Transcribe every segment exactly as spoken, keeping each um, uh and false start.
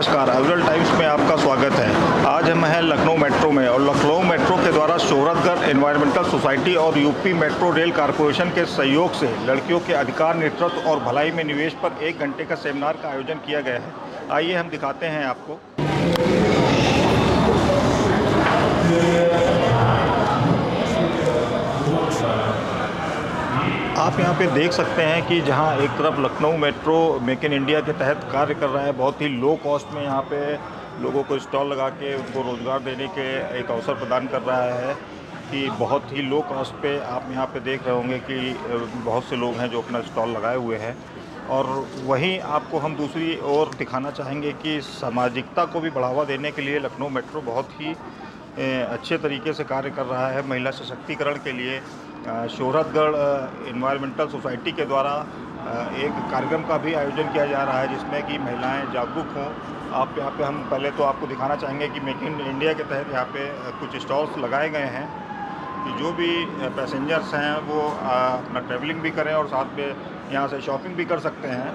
नमस्कार, अविरल टाइम्स में आपका स्वागत है। आज हम हैं लखनऊ मेट्रो में और लखनऊ मेट्रो के द्वारा शोहरतगढ़ एनवायरमेंटल सोसाइटी और यूपी मेट्रो रेल कॉरपोरेशन के सहयोग से लड़कियों के अधिकार, नेतृत्व और भलाई में निवेश पर एक घंटे का सेमिनार का आयोजन किया गया है। आइए हम दिखाते हैं आपको। आप यहाँ पे देख सकते हैं कि जहाँ एक तरफ Lucknow metro make in India के तहत कार्य कर रहा है, बहुत ही लो कॉस्ट में यहाँ पे लोगों को स्टॉल लगा के उनको रोज़गार देने के एक अवसर प्रदान कर रहा है कि बहुत ही लो कॉस्ट पे आप यहाँ पे देख रहे होंगे कि बहुत से लोग हैं जो अपना स्टॉल लगाए हुए हैं। और वहीं आपको हम दूसरी ओर दिखाना चाहेंगे कि सामाजिकता को भी बढ़ावा देने के लिए लखनऊ मेट्रो बहुत ही अच्छे तरीके से कार्य कर रहा है। महिला सशक्तिकरण के लिए शोहरतगढ़ एनवायरमेंटल सोसाइटी के द्वारा एक कार्यक्रम का भी आयोजन किया जा रहा है जिसमें कि महिलाएं जागरूक हों। आप यहाँ पे हम पहले तो आपको दिखाना चाहेंगे कि मेक इन इंडिया के तहत यहाँ पे कुछ स्टॉल्स लगाए गए हैं कि जो भी पैसेंजर्स हैं वो अपना ट्रैवलिंग भी करें और साथ में यहाँ से शॉपिंग भी कर सकते हैं।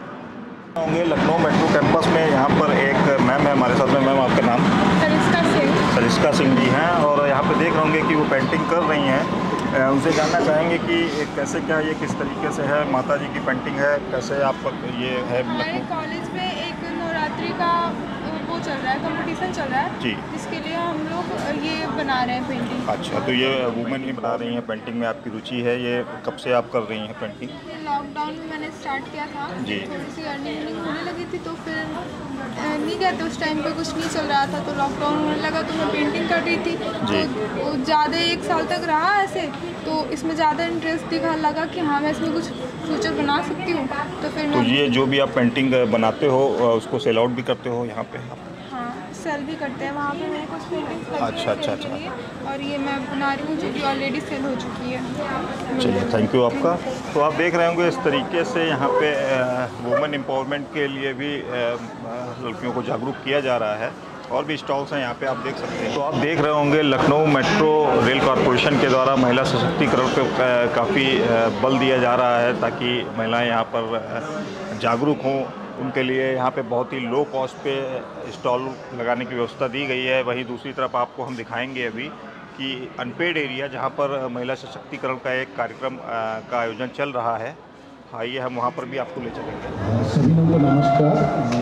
होंगे लखनऊ मेट्रो कैंपस में यहाँ पर एक मैम है हमारे साथ में। मैम, आपका नाम? सरिस्का सिंह। सरिस्का सिंह जी हैं और यहाँ पे देख रहे होंगे कि वो पेंटिंग कर रही हैं। उनसे जानना चाहेंगे कि कैसे क्या ये किस तरीके से है, माता जी की पेंटिंग है, कैसे आप ये है? हमारे कॉलेज में एक नवरात्रि का वो चल रहा है, कंपटीशन चल रहा है जी, जिसके लिए हम लोग ये बना रहे हैं पेंटिंग। अच्छा, तो ये वुमेन ही बना रही हैं पेंटिंग में, आपकी रुचि है। ये कब से आप कर रही हैं पेंटिंग? लॉकडाउन में मैंने स्टार्ट किया था जी। थोड़ी सी अर्निंग होने लगी थी तो फिर नहीं कहते उस टाइम पे कुछ नहीं चल रहा था तो लॉकडाउन होने लगा तो मैं पेंटिंग कर रही थी तो ज़्यादा एक साल तक रहा ऐसे, तो इसमें ज़्यादा इंटरेस्ट दिखा लगा कि हाँ मैं इसमें कुछ फ्यूचर बना सकती हूँ। तो फिर तो ये जो भी आप पेंटिंग बनाते हो उसको सेल आउट भी करते हो यहाँ पे? हाँ, सेल भी करते हैं वहाँ पे मेरे कुछ पेंटिंग्स लगी अच्छा अच्छा अच्छा और ये मैं बना रही हूँ जो कि ऑलरेडी सेल हो चुकी है। चलिए, थैंक यू आपका। तो आप देख रहे होंगे इस तरीके से यहाँ पे वुमेन एम्पावरमेंट के लिए भी लड़कियों को जागरूक किया जा रहा है और भी स्टॉल्स हैं यहाँ पे आप देख सकते हैं। तो आप देख रहे होंगे लखनऊ मेट्रो रेल कॉरपोरेशन के द्वारा महिला सशक्तिकरण पे काफ़ी बल दिया जा रहा है ताकि महिलाएं यहाँ पर जागरूक हों। उनके लिए यहाँ पे बहुत ही लो कॉस्ट पे स्टॉल लगाने की व्यवस्था दी गई है। वहीं दूसरी तरफ आपको हम दिखाएंगे अभी कि अनपेड एरिया जहाँ पर महिला सशक्तिकरण का एक कार्यक्रम का आयोजन चल रहा है। आइए हम वहाँ पर भी आपको ले चलेंगे। सभी लोगों को नमस्कार।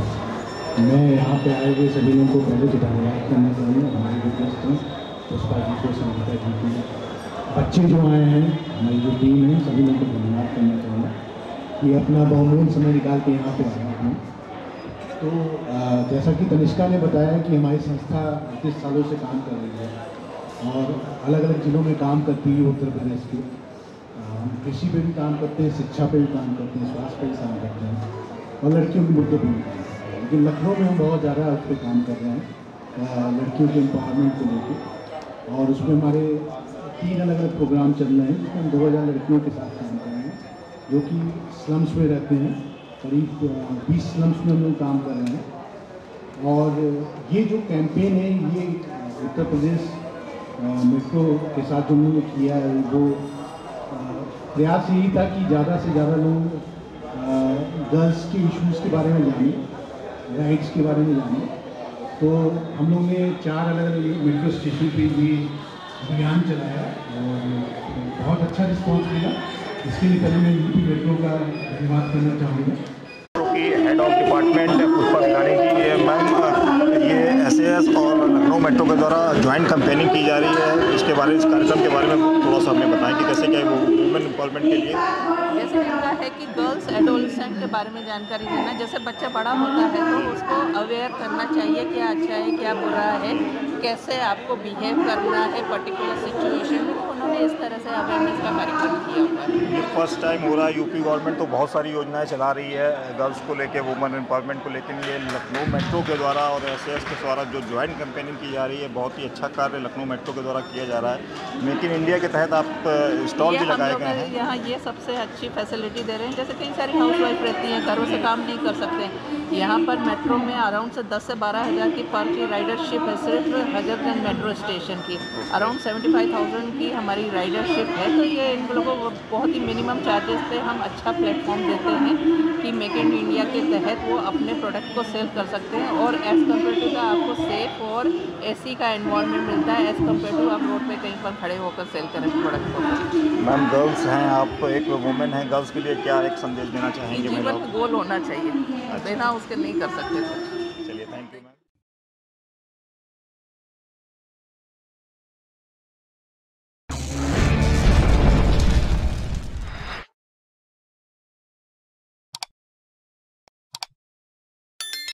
मैं यहाँ पे आए हुए सभी लोगों को पहले तो धन्यवाद करना चाहूँगा। हमारे जो गेस्ट हैं पुष्पा जी को, संगीता जी को, बच्चे जो आए हैं, हमारी जो टीम है, सभी लोगों को धन्यवाद करना चाहूँगा कि अपना बहुमूल्य समय निकाल के यहाँ पे आया हूँ। तो आ, जैसा कि तनिष्का ने बताया कि हमारी संस्था इक्कीस सालों से काम कर रही है और अलग अलग जिलों में काम करती है उत्तर प्रदेश के। हम कृषि पे भी काम करते हैं, शिक्षा पे भी काम करते हैं, स्वास्थ्य पे भी काम करते हैं और लड़कियों के मुद्दों पर भी काम करते हैं। लेकिन लखनऊ में हम बहुत ज़्यादा उस पर काम कर रहे हैं लड़कियों के एम्पावरमेंट को लेकर, और उसमें हमारे तीन अलग अलग प्रोग्राम चल रहे हैं जिसमें हम दो हज़ार लड़कियों के साथ काम कर रहे हैं जो कि स्लम्स में रहते हैं। करीब बीस स्लम्स में हम लोग काम कर रहे हैं और ये जो कैंपेन है ये उत्तर प्रदेश मेट्रो के साथ जो हमने किया है वो प्रयास यही था कि ज़्यादा से ज़्यादा लोग गर्ल्स के इश्यूज़ के बारे में जाने, राइट्स के बारे में जाने। तो हम लोग ने चार अलग अलग मेट्रो स्टेशन पे भी अभियान चलाया और बहुत अच्छा रिस्पॉन्स मिला। इसके लिए पहले मैं यूपी मेट्रो का धन्यवाद करना चाहूँगा। की head of department Pushpa Bhilani की मैम, ये एस ए एस और लखनऊ मेट्रो के द्वारा ज्वाइंट कैंपेनिंग की जा रही है, इसके बारे में, इस कार्यक्रम के बारे में थोड़ा सा हमें बताएं कि कैसे क्या है वुमेन एम्पावरमेंट के लिए। जैसे मेरा है कि गर्ल्स एडोलसेंट के बारे में जानकारी देना। जैसे बच्चा बड़ा होता है तो उसको अवेयर करना चाहिए क्या अच्छा है क्या बुरा है, कैसे आपको बिहेव करना है पर्टिकुलर सिचुएशन में। उन्होंने इस तरह से अवेयरनेस का कार्यक्रम किया हुआ है। ये फर्स्ट टाइम हो रहा है। यूपी गवर्नमेंट तो बहुत सारी योजनाएं चला रही है गर्ल्स को लेके, वुमेन एम्पावरमेंट को, लेकिन ये लखनऊ मेट्रो के द्वारा और एस ए एस के द्वारा जो ज्वाइंट कैंपेनिंग की जा रही है, बहुत ही अच्छा कार्य लखनऊ मेट्रो के द्वारा किया जा रहा है। मेक इन इंडिया के तहत आप स्टॉल भी लगाए गए हैं यहाँ। ये सबसे अच्छी फैसिलिटी दे रहे हैं। जैसे कई सारी हाउस वाइफ रहती हैं, घरों से काम नहीं कर सकते, यहाँ पर मेट्रो में अराउंड से दस से बारह हज़ार की पर की राइडरशिप है सिर्फ हजरतगंज मेट्रो स्टेशन की। अराउंड सेवेंटी फाइव थाउजेंड की हमारी राइडरशिप है। तो ये इन लोगों को बहुत ही मिनिमम चार्जेस पे हम अच्छा प्लेटफॉर्म देते हैं कि मेक इन इंडिया के तहत वो अपने प्रोडक्ट को सेल कर सकते हैं और एज़ कम्पेयर टू का आपको सेफ और एसी का एनवायरनमेंट मिलता है एज़ कम्पेयर टू आप रोड पे कहीं पर खड़े होकर सेल करें प्रोडक्ट को। मैम गर्ल्स हैं, आप एक वुमेन हैं, गर्ल्स के लिए क्या एक संदेश देना चाहेंगे? जीवन में गोल होना चाहिए, बिना उसके नहीं कर सकते।